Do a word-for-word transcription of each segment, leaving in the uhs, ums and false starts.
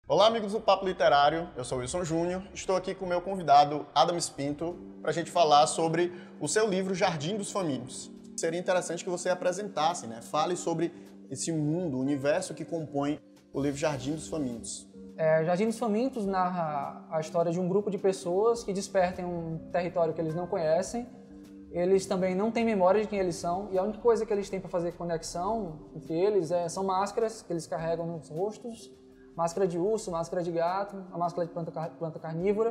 Olá, amigos do Papo Literário, eu sou Wilson Júnior, estou aqui com o meu convidado Adams Pinto para a gente falar sobre o seu livro Jardim dos Famintos. Seria interessante que você apresentasse, né? Fale sobre esse mundo, o universo que compõe o livro Jardim dos Famintos. É, Jardim dos Famintos narra a história de um grupo de pessoas que despertam um território que eles não conhecem. Eles também não têm memória de quem eles são e a única coisa que eles têm para fazer conexão entre eles é, são máscaras que eles carregam nos rostos. Máscara de urso, máscara de gato, a máscara de planta, planta carnívora.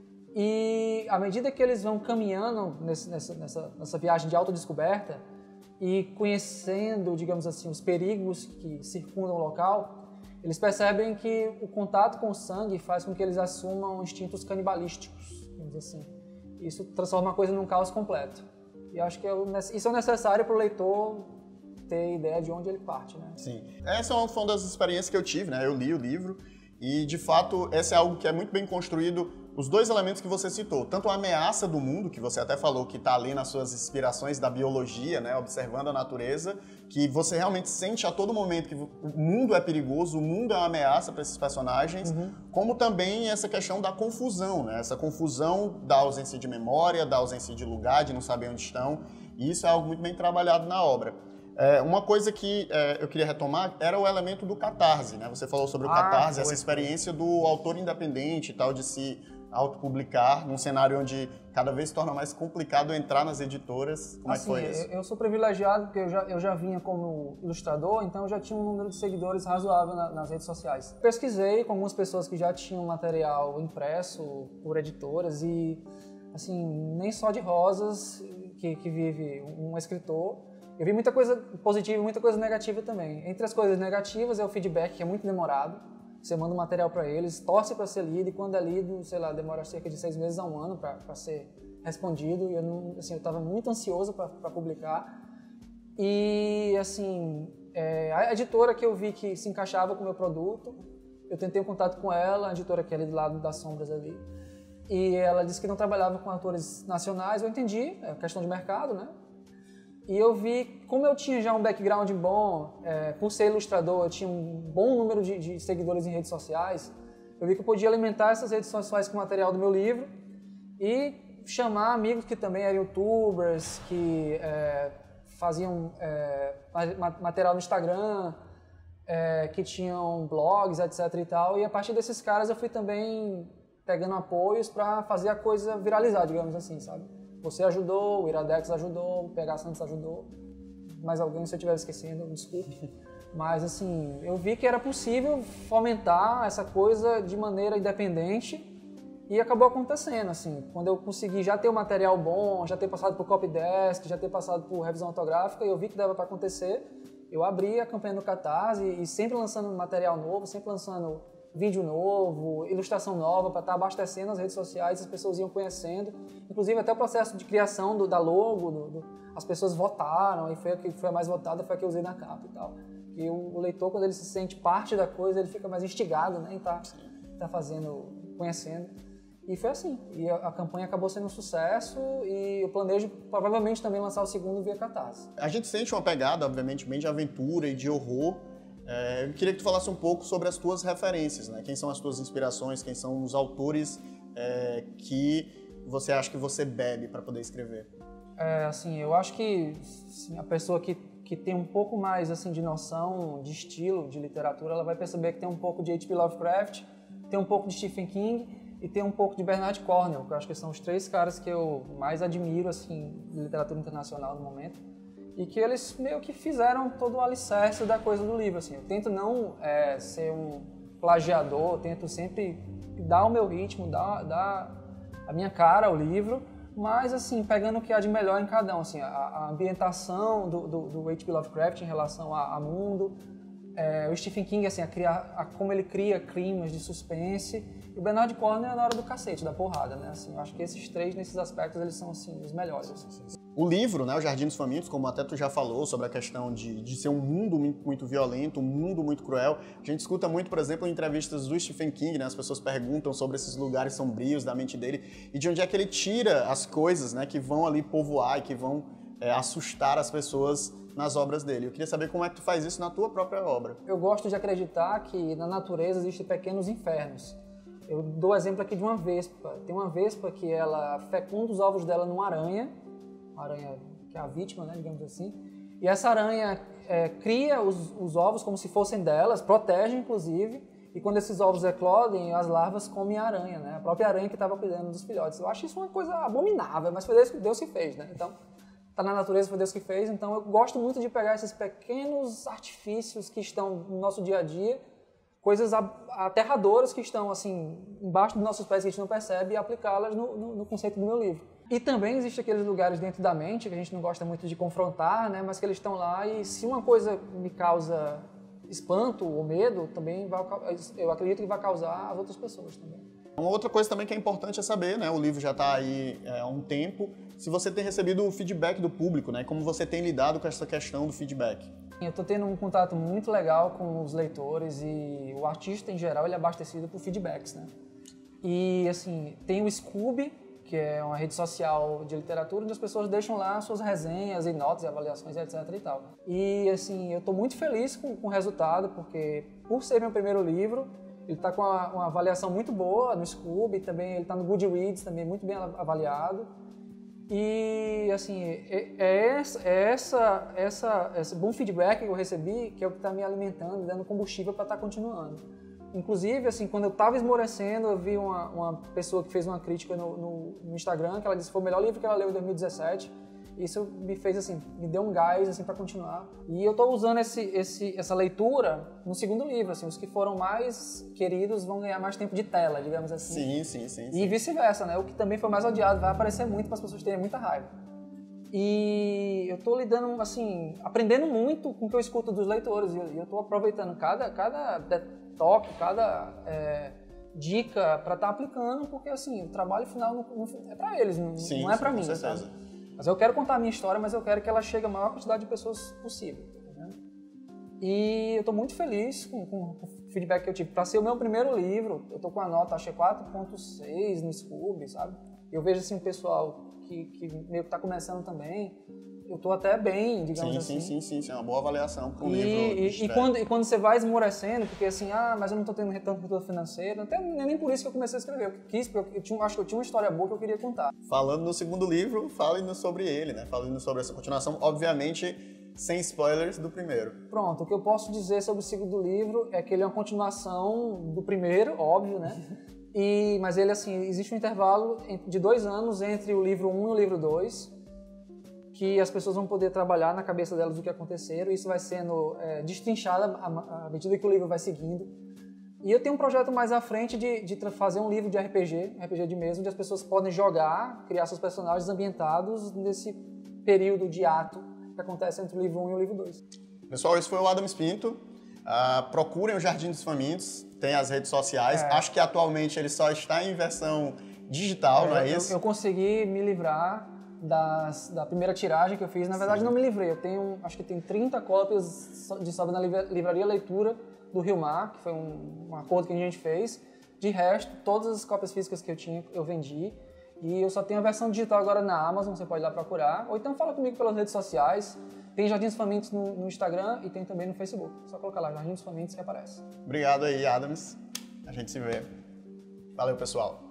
E à medida que eles vão caminhando nesse, nessa, nessa, nessa viagem de autodescoberta e conhecendo, digamos assim, os perigos que circundam o local, eles percebem que o contato com o sangue faz com que eles assumam instintos canibalísticos, digamos assim. Isso transforma a coisa num caos completo. E acho que isso é necessário para o leitor ter ideia de onde ele parte, né? Sim. Essa foi uma das experiências que eu tive, né? Eu li o livro e, de fato, esse é algo que é muito bem construído. Os dois elementos que você citou, tanto a ameaça do mundo, que você até falou que está ali nas suas inspirações da biologia, né? Observando a natureza, que você realmente sente a todo momento que o mundo é perigoso, o mundo é uma ameaça para esses personagens, uhum. Como também essa questão da confusão, né? Essa confusão da ausência de memória, da ausência de lugar, de não saber onde estão, e isso é algo muito bem trabalhado na obra. É, uma coisa que é, eu queria retomar era o elemento do catarse, né? Você falou sobre o ah, catarse, essa experiência do autor independente e tal, de se autopublicar num cenário onde cada vez se torna mais complicado entrar nas editoras. Como assim, é que foi isso? Eu sou privilegiado porque eu já, eu já vinha como ilustrador, então eu já tinha um número de seguidores razoável na, nas redes sociais. Pesquisei com algumas pessoas que já tinham material impresso por editoras e, assim, nem só de rosas que, que vive um escritor. Eu vi muita coisa positiva e muita coisa negativa também. Entre as coisas negativas é o feedback, que é muito demorado. Você manda um material para eles, torce para ser lido, e quando é lido, sei lá, demora cerca de seis meses a um ano para ser respondido. E eu não, assim, eu estava muito ansioso para publicar. E, assim, é, a editora que eu vi que se encaixava com o meu produto, eu tentei um contato com ela, a editora que é ali do lado das sombras ali, e ela disse que não trabalhava com autores nacionais. Eu entendi, é questão de mercado, né? E eu vi, como eu tinha já um background bom, é, por ser ilustrador, eu tinha um bom número de, de seguidores em redes sociais, eu vi que eu podia alimentar essas redes sociais com o material do meu livro e chamar amigos que também eram youtubers, que é, faziam é, material no Instagram, é, que tinham blogs, etc e tal, e a partir desses caras eu fui também pegando apoios para fazer a coisa viralizar, digamos assim, sabe? Você ajudou, o Iradex ajudou, o P H Santos ajudou, mais alguém, se eu estiver esquecendo, desculpe. Mas, assim, eu vi que era possível fomentar essa coisa de maneira independente e acabou acontecendo, assim. Quando eu consegui já ter um material bom, já ter passado por copydesk, já ter passado por revisão ortográfica, eu vi que dava para acontecer, eu abri a campanha do Catarse e sempre lançando material novo, sempre lançando vídeo novo, ilustração nova, para estar abastecendo as redes sociais, as pessoas iam conhecendo. Inclusive, até o processo de criação do, da logo, do, do, as pessoas votaram, e foi a que foi a mais votada, foi a que eu usei na capa e tal. E o, o leitor, quando ele se sente parte da coisa, ele fica mais instigado, né, em estar tá fazendo, conhecendo. E foi assim. E a, a campanha acabou sendo um sucesso e eu planejo, provavelmente, também lançar o segundo via Catarse. A gente sente uma pegada, obviamente, bem de aventura e de horror. É, eu queria que tu falasse um pouco sobre as tuas referências, né? Quem são as tuas inspirações, quem são os autores é, que você acha que você bebe para poder escrever? É, assim, eu acho que assim, a pessoa que, que tem um pouco mais assim, de noção de estilo, de literatura, ela vai perceber que tem um pouco de H P Lovecraft, tem um pouco de Stephen King e tem um pouco de Bernard Cornwell, que eu acho que são os três caras que eu mais admiro assim, de literatura internacional no momento. E que eles meio que fizeram todo o alicerce da coisa do livro, assim. Eu tento não é, ser um plagiador, eu tento sempre dar o meu ritmo, dar, dar a minha cara ao livro, mas, assim, pegando o que há de melhor em cada um, assim. A, a ambientação do, do, do H P Lovecraft em relação a, a mundo, é, o Stephen King, assim, a criar, a, como ele cria climas de suspense, e o Bernard Cornwell é na hora do cacete, da porrada, né? Assim, eu acho que esses três, nesses aspectos, eles são, assim, os melhores. Assim. O livro, né, o Jardim dos Famintos, como até tu já falou, sobre a questão de, de ser um mundo muito, muito violento, um mundo muito cruel. A gente escuta muito, por exemplo, em entrevistas do Stephen King, né, as pessoas perguntam sobre esses lugares sombrios da mente dele e de onde é que ele tira as coisas, né, que vão ali povoar e que vão é, assustar as pessoas nas obras dele. Eu queria saber como é que tu faz isso na tua própria obra. Eu gosto de acreditar que na natureza existem pequenos infernos. Eu dou exemplo aqui de uma vespa. Tem uma vespa que ela fecunda os ovos dela numa aranha, uma aranha que é a vítima, né, digamos assim, e essa aranha é, cria os, os ovos como se fossem delas, protege inclusive, e quando esses ovos eclodem, as larvas comem a aranha, né, a própria aranha que estava cuidando dos filhotes. Eu acho isso uma coisa abominável, mas foi Deus, Deus que fez, né? Então, tá na natureza, foi Deus que fez, então eu gosto muito de pegar esses pequenos artifícios que estão no nosso dia a dia, coisas aterradoras que estão assim embaixo dos nossos pés que a gente não percebe e aplicá-las no, no, no conceito do meu livro. E também existem aqueles lugares dentro da mente que a gente não gosta muito de confrontar, né, mas que eles estão lá e se uma coisa me causa espanto ou medo, também vai, eu acredito que vai causar às outras pessoas também. Uma outra coisa também que é importante é saber, né, o livro já está aí é, há um tempo, se você tem recebido o feedback do público, né, como você tem lidado com essa questão do feedback. Eu estou tendo um contato muito legal com os leitores e o artista em geral ele é abastecido por feedbacks, né? E assim, tem o Scooby, que é uma rede social de literatura onde as pessoas deixam lá suas resenhas e notas e avaliações, etc e tal. E assim, eu estou muito feliz com, com o resultado, porque por ser meu primeiro livro, ele está com uma, uma avaliação muito boa no Scooby, também ele está no Goodreads, também muito bem avaliado. E, assim, é, é, essa, é essa, essa, esse bom feedback que eu recebi que é o que está me alimentando, dando combustível para estar tá continuando. Inclusive, assim, quando eu estava esmorecendo, eu vi uma, uma pessoa que fez uma crítica no, no, no Instagram, que ela disse que foi o melhor livro que ela leu em dois mil e dezessete. Isso me fez, assim, me deu um gás, assim, para continuar. E eu estou usando esse, esse, essa leitura no segundo livro, assim, os que foram mais queridos vão ganhar mais tempo de tela, digamos assim. Sim, sim, sim. E sim. vice-versa, né? O que também foi mais odiado vai aparecer muito para as pessoas terem muita raiva. E eu estou lidando, assim, aprendendo muito com o que eu escuto dos leitores. E eu estou aproveitando cada, cada toque, cada é, dica para estar tá aplicando, porque, assim, o trabalho final não, não é para eles, não, sim, não é para sim, mim, com certeza. sabe? Mas eu quero contar a minha história, mas eu quero que ela chegue a maior quantidade de pessoas possível. Né? E eu estou muito feliz com, com o feedback que eu tive. Para ser o meu primeiro livro, eu estou com a nota, acho que quatro ponto seis no Scooby, sabe? Eu vejo assim, o pessoal que, que meio que está começando também, eu estou até bem, digamos sim, assim. Sim, sim, sim, sim. É uma boa avaliação para o e, livro. E, e, quando, e quando você vai esmorecendo, porque assim, ah, mas eu não estou tendo retorno retorno financeiro, até nem por isso que eu comecei a escrever. Eu quis, porque eu tinha, acho que eu tinha uma história boa que eu queria contar. Falando no segundo livro, fale-nos sobre ele, né? Fale-nos sobre essa continuação, obviamente sem spoilers do primeiro. Pronto, o que eu posso dizer sobre o segundo livro é que ele é uma continuação do primeiro, óbvio, né? E, mas ele, assim, existe um intervalo de dois anos entre o livro um e o livro dois, que as pessoas vão poder trabalhar na cabeça delas o que aconteceram, e isso vai sendo é, destrinchado à medida que o livro vai seguindo. E eu tenho um projeto mais à frente de, de fazer um livro de R P G, R P G de mesa, onde as pessoas podem jogar, criar seus personagens ambientados nesse período de ato que acontece entre o livro um e o livro dois. Pessoal, esse foi o Adams Pinto. Uh, procurem o Jardim dos Famintos, tem as redes sociais. É. Acho que atualmente ele só está em versão digital, é, não é eu, isso? Eu consegui me livrar das, da primeira tiragem que eu fiz. Na verdade, Sim. não me livrei. Eu tenho, acho que tem trinta cópias de Sobe na Livraria Leitura do Rio Mar, que foi um, um acordo que a gente fez. De resto, todas as cópias físicas que eu tinha, eu vendi. E eu só tenho a versão digital agora na Amazon, você pode ir lá procurar. Ou então fala comigo pelas redes sociais. Tem Jardim dos Famintos no, no Instagram e tem também no Facebook. Só colocar lá, Jardim dos Famintos, que aparece. Obrigado aí, Adams. A gente se vê. Valeu, pessoal.